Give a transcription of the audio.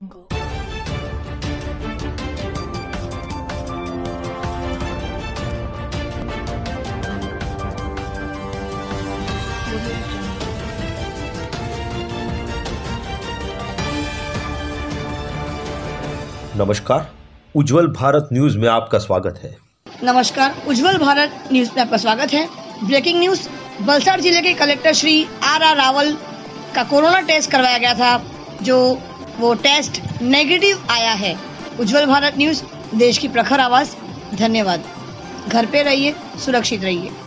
नमस्कार, उज्जवल भारत न्यूज में आपका स्वागत है। नमस्कार, उज्जवल भारत न्यूज में आपका स्वागत है। ब्रेकिंग न्यूज, वलसाड़ जिले के कलेक्टर श्री आर रावल का कोरोना टेस्ट करवाया गया था, जो वो टेस्ट नेगेटिव आया है। उज्जवल भारत न्यूज, देश की प्रखर आवाज। धन्यवाद। घर पे रहिए, सुरक्षित रहिए।